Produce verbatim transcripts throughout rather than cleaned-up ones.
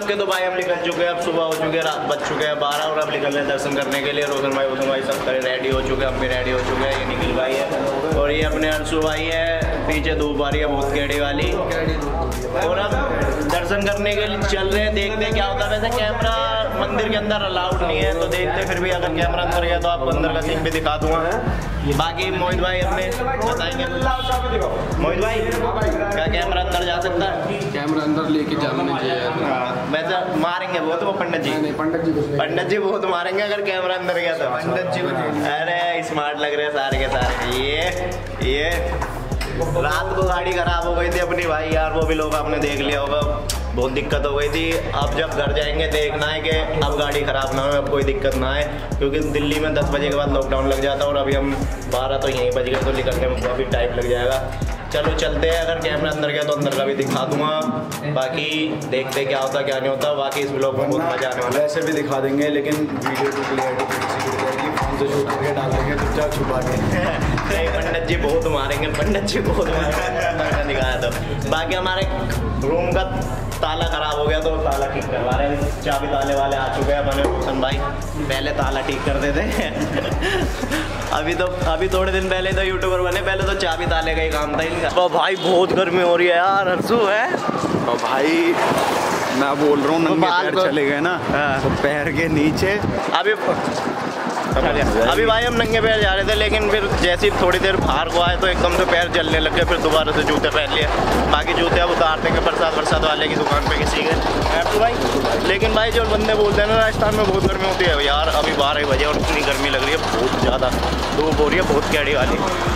सबके तो भाई हम निकल चुके हैं, अब सुबह हो चुके हैं, रात बज चुके हैं बारह और अब निकल रहे हैं दर्शन करने के लिए। रोशन भाई रोशन भाई सब करे रेडी हो चुके हैं, हम भी रेडी हो चुके हैं। ये निखिल भाई है और ये अपने अंशु भाई है, पीछे धूप आ रही है बहुत गेड़ी वाली। और अब दर्शन करने के लिए चल रहे हैं, देखते हैं क्या होता है। वैसे कैमरा मंदिर के अंदर अलाउड नहीं है तो देखते फिर भी अगर कैमरा अंदर गया तो आपको अंदर का सीन भी दिखा दूंगा। बाकी मोहित भाई अपने बताएंगे। मोहित भाई क्या कैमरा अंदर जा सकता है? कैमरा अंदर लेके जाना नहीं चाहिए। वैसे मारेंगे बहुत वो पंडित जी, नहीं पंडित जी पंडित जी बहुत मारेंगे अगर कैमरा अंदर गया तो। पंडित जी अरे स्मार्ट लग रहे हैं सारे के सारे। ये ये रात को गाड़ी खराब हो गई थी अपनी भाई यार, वो भी लोग आपने देख लिया होगा, बहुत दिक्कत हो गई थी। अब जब घर जाएंगे देखना है कि अब गाड़ी ख़राब ना हो, अब कोई दिक्कत ना है, क्योंकि दिल्ली में दस बजे के बाद लॉकडाउन लग जाता है और अभी हम बारह तो यहीं बज गए तो निकलने में काफ़ी टाइम लग जाएगा। चलो चलते हैं, अगर कैमरा अंदर गया तो अंदर का भी दिखा दूंगा, बाकी देखते हैं क्या होता क्या नहीं होता। बाकी इस ब्लॉग में बहुत मजा आने वाला है। ऐसे भी दिखा देंगे लेकिन वीडियो की क्लियरिटी फोन से शूट करके डाल देंगे चुपचाप छुपा के। नहीं पंडित जी बहुत मारेंगे, पंडित जी बहुत मारेंगे दिखाया तो। बाकी हमारे रूम का ताला खराब हो गया तो ताला ठीक करवा रहे हैं, चाबी ताले वाले आ चुके हैं अपने रोशन भाई, पहले ताला ठीक कर देते अभी तो अभी थोड़े दिन पहले तो यूट्यूबर बने, पहले तो चाबी ताले का ही काम था इनका। तो भाई बहुत गर्मी हो रही है यार, हर्षू है और भाई मैं बोल रहा हूँ नंगे पैर तो, चले गए ना तो पैर के नीचे अभी अभी भाई हम नंगे पैर जा रहे थे, लेकिन फिर जैसे ही थोड़ी देर बाहर को आए तो एकदम से पैर जलने लग गए, फिर दोबारा से जूते पहन लिए। बाकी जूते अब उतार देंगे बरसात बरसात वाले की दुकान पे किसी के तो भाई। लेकिन भाई जो बंदे बोलते हैं ना राजस्थान में बहुत गर्मी होती है यार, अभी बारह बजे और इतनी गर्मी लग रही है, बहुत ज़्यादा धूप हो रही है, बहुत कैडी वाली।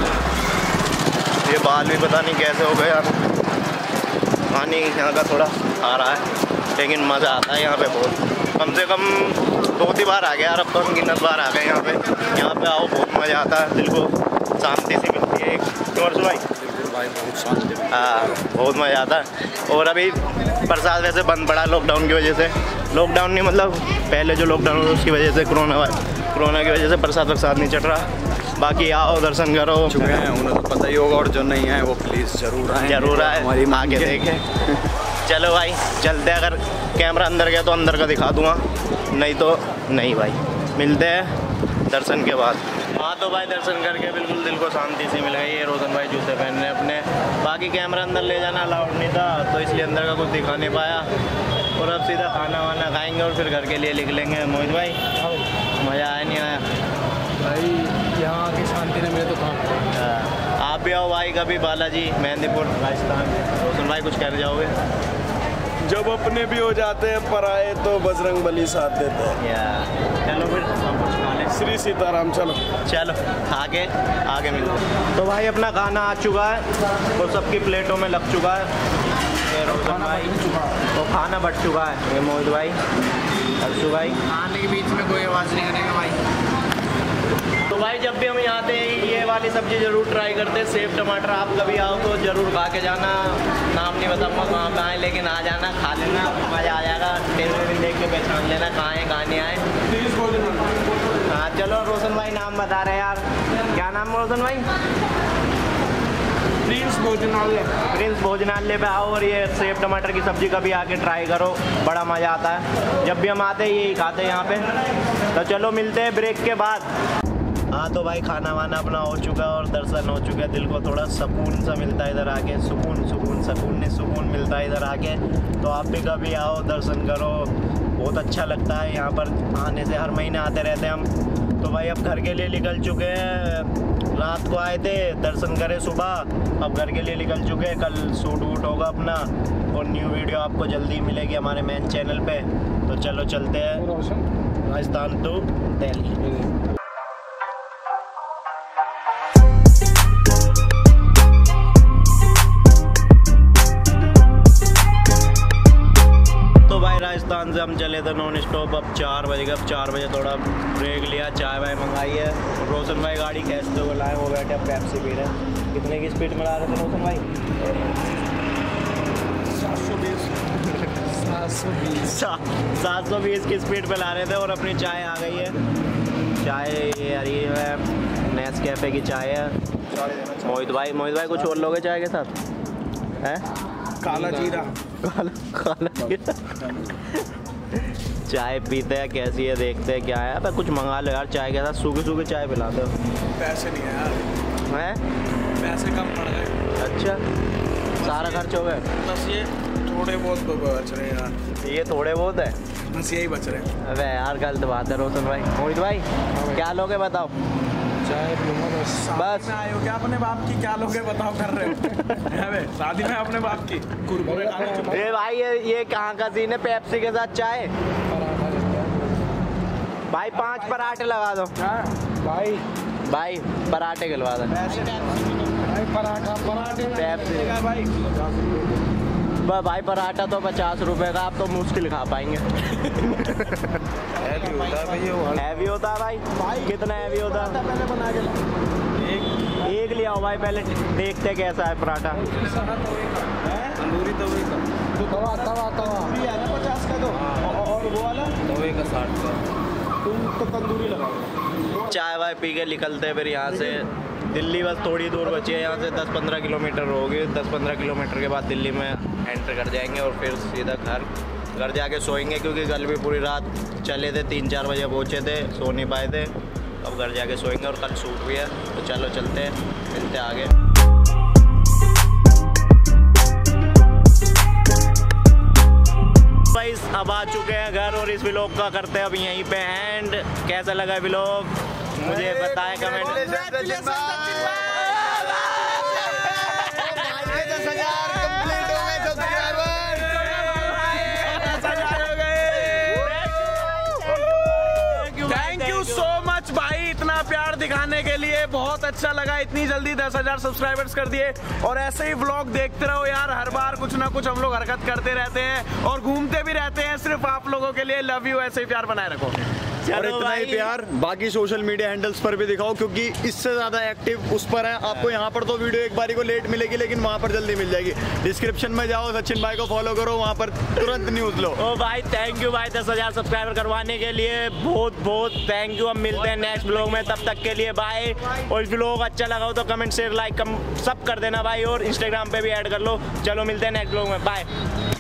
ये बाल भी पता नहीं कैसे हो गए यार, पानी यहाँ का थोड़ा आ रहा है, लेकिन मज़ा आता है यहाँ पे बहुत। कम से कम दो तीन बार आ गया यार, अब तो हम गिनत बार आ गए यहाँ पे। यहाँ पे आओ बहुत मज़ा आता है, दिल को शांति से मिलती है एक। तो भाई भाई बहुत शांति, हाँ बहुत मज़ा आता है। और अभी प्रसाद वैसे बंद पड़ा लॉकडाउन की वजह से, लॉकडाउन नहीं मतलब पहले जो लॉकडाउन हुआ उसकी वजह से, कोरोना कोरोना की वजह से प्रसाद प्रसाद नहीं चढ़ रहा। बाकी आओ दर्शन करो, चुके हैं उन्हें तो पता ही होगा, और जो नहीं आए वो प्लीज़ ज़रूर आए, जरूर आए, हमारी आगे देखें। चलो भाई चलते हैं, अगर कैमरा अंदर गया तो अंदर का दिखा दूंगा, नहीं तो नहीं भाई। मिलते हैं दर्शन के बाद। हाँ तो भाई दर्शन करके बिल्कुल दिल को शांति से मिल गई। ये रोशन भाई जूते पहन रहे अपने, बाकी कैमरा अंदर ले जाना अलाउड नहीं था तो इसलिए अंदर का कुछ दिखा नहीं पाया। और अब सीधा खाना वाना खाएंगे और फिर घर के लिए निकलेंगे। मोहित भाई मज़ा आया नहीं आया? भाई यहाँ की शांति ने मेरे तो कहाँ। आप भी आओ भाई कभी बालाजी मेहंदीपुर राजस्थान। रोशन भाई कुछ कर जाओगे? जब अपने भी हो जाते हैं पराए तो बजरंग बली साथ देते हैं। या चलो फिर हम कुछ खा लें। श्री सीताराम। चलो चलो आगे आगे मिलते हैं। तो भाई अपना खाना आ चुका है, तो सबकी प्लेटों में लग चुका है। ये रोशन भाई तो खाना बढ़ चुका है। ये मोहित भाई, हर्षू भाई, खाने के बीच में कोई आवाज़ नहीं करेगा भाई। तो भाई जब भी हम यहाँ आते हैं ये वाली सब्ज़ी ज़रूर ट्राई करते हैं, सेब टमाटर। आप कभी आओ तो ज़रूर खा के जाना, नाम नहीं बताऊँगा कहाँ पे आए, लेकिन आ जाना खा लेना, मज़ा आ जाएगा। टेलीविजन देख के पहचान लेना कहाँ है कहाँ नहीं आए। हाँ चलो रोशन भाई नाम बता रहे यार, क्या नाम है रोशन भाई? प्रिंस भोजनालय। प्रिंस भोजनालय पे आओ और ये सेब टमाटर की सब्ज़ी कभी आके ट्राई करो, बड़ा मज़ा आता है। जब भी हम आते हैं यही खाते हैं यहाँ पे। तो चलो मिलते हैं ब्रेक के बाद। हाँ तो भाई खाना वाना अपना हो चुका है और दर्शन हो चुका है, दिल को थोड़ा सुकून सा मिलता है इधर आके, सुकून सुकून सुकून नहीं सुकून मिलता है इधर आके। तो आप भी कभी आओ दर्शन करो, बहुत अच्छा लगता है यहाँ पर आने से, हर महीने आते रहते हैं हम। तो भाई अब घर के लिए निकल चुके हैं, रात को आए थे दर्शन करे सुबह, अब घर के लिए निकल चुके हैं। कल शूट वूट होगा अपना और न्यू वीडियो आपको जल्दी मिलेगी हमारे मेन चैनल पे। तो चलो चलते हैं राजस्थान टू दिल्ली। राजस्थान से हम चले थे नॉन स्टॉप, अब चार बजे अब चार बजे थोड़ा ब्रेक लिया, चाय वाय मंगाई है। रोशन भाई गाड़ी खींचते हुए लाए, वो बैठे अब पेप्सी पी रहे हैं। कितने की स्पीड में ला रहे थे रोशन भाई? सात सौ बीस सात सौ बीस सात सौ बीस की स्पीड पे ला रहे थे। और अपनी चाय आ गई है, चाय यार ये है नेस्कैफे की चाय है। मोहित भाई मोहित भाई कुछ और लोगे चाय के साथ हैं? काला जीरा। काला काला जीरा। चाय पीते हैं, कैसी है देखते हैं क्या है। अब कुछ मंगा लो यार चाय के साथ, सूखे सूखे चाय पिलाते हो। पैसे नहीं है यार। हैं? पैसे कम पड़ गए। अच्छा, सारा खर्च हो गया? बस ये थोड़े बहुत बच रहे हैं यार। ये थोड़े बहुत है, बस यही बच रहे हैं। अबे यार गलत बात है रोशन भाई। मोहित भाई क्या लोगे बताओ? चाय पीऊंगा बस। बस में आए हो क्या अपने बाप की? क्या लोगे बताओ कर रहे हो? अबे शादी में अपने बाप की कुरकुरे खाने चुप। ए भाई ये ये कहाँ का सीन है? पेप्सी के साथ चाय पराठा लेते हैं। भाई, पांच पराठे लगा दो भाई भाई, पराठे खिलवा दो। भाई पराठा पराठे पेप्सी भाई बस भाई, पराठा तो पचास रुपए का, आप तो मुश्किल खा पाएंगे। हैवी होता है भैया वो। हैवी होता है भाई? भाई कितना हैवी होता है? पहले बना के एक एक लिया हो भाई, पहले देखते कैसा है पराठा। तंदूरी तवे का तवा तवा तवा पचास का दो, और वो वाला तवे का साठ का। तुम तो तंदूरी लगाओ। चाय वाय पी के निकलते हैं फिर यहाँ से। दिल्ली बस थोड़ी दूर बची है यहाँ से, दस पंद्रह किलोमीटर होगी। दस पंद्रह किलोमीटर के बाद दिल्ली में एंटर कर जाएंगे और फिर सीधा घर घर जाके सोएंगे, क्योंकि कल भी पूरी रात चले थे, तीन चार बजे पहुँचे थे, सो नहीं पाए थे। अब घर जाके सोएंगे और कल शूट भी है, तो चलो चलते हैं, मिलते हैं आगे। भाई अब आ चुके हैं घर और इस व्लॉग का करते हैं अब यहीं पे एंड। कैसा लगा व्लॉग मुझे बताएं comment. Thank you so much भाई, इतना प्यार दिखाने के लिए बहुत अच्छा लगा। इतनी जल्दी दस हजार सब्सक्राइबर्स कर दिए और ऐसे ही व्लॉग देखते रहो यार। हर बार कुछ ना कुछ हम लोग हरकत करते रहते हैं और घूमते भी रहते हैं सिर्फ आप लोगों के लिए। लव यू, ऐसे ही प्यार बनाए रखो। और इतना ही प्यार बाकी सोशल मीडिया हैंडल्स पर भी दिखाओ, क्योंकि इससे ज्यादा एक्टिव उस पर है। आपको यहाँ पर तो वीडियो एक बारी को लेट मिलेगी, लेकिन वहाँ पर जल्दी मिल जाएगी। डिस्क्रिप्शन में जाओ, सचिन भाई को फॉलो करो, वहाँ पर तुरंत न्यूज लो। ओ भाई थैंक यू भाई, दस हजार सब्सक्राइबर करवाने के लिए बहुत बहुत थैंक यू। हम मिलते हैं नेक्स्ट ब्लॉग में, तब तक के लिए बाय। और ब्लॉग अच्छा लगा हो तो कमेंट शेयर लाइक कम सब कर देना भाई, और इंस्टाग्राम पे भी ऐड कर लो। चलो मिलते हैं नेक्स्ट ब्लॉग में, बाय।